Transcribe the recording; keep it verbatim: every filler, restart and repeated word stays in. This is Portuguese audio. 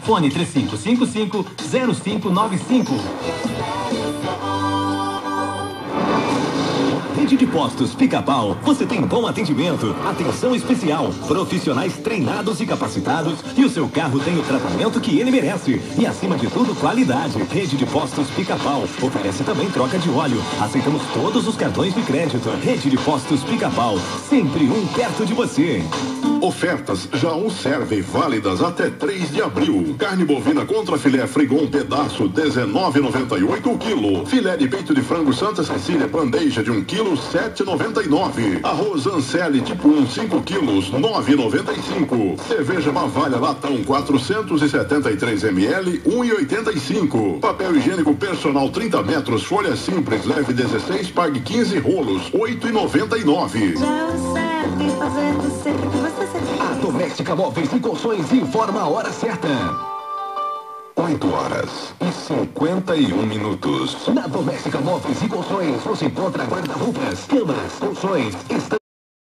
Fone três cinco cinco cinco, zero cinco nove cinco. Rede de Postos Pica-Pau, você tem bom atendimento, atenção especial, profissionais treinados e capacitados e o seu carro tem o tratamento que ele merece. E acima de tudo, qualidade. Rede de Postos Pica-Pau oferece também troca de óleo. Aceitamos todos os cartões de crédito. Rede de Postos Pica-Pau, sempre um perto de você. Ofertas Jaú servem válidas até três de abril. Carne bovina contra filé Frigon pedaço dezenove e noventa e oito o quilo. Filé de peito de frango Santa Cecília bandeja de um quilo sete e noventa e nove. Arroz Anselli tipo um cinco quilos nove e noventa e cinco. Cerveja Bavalha latão quatrocentos e setenta e três mililitros um e oitenta e cinco. Papel higiênico personal trinta metros folha simples leve dezesseis pague quinze rolos oito e noventa e nove. A Doméstica Móveis e Colchões informa a hora certa. oito horas e cinquenta e um minutos. Na Doméstica Móveis e Colchões você encontra guarda-roupas, camas, colchões, estão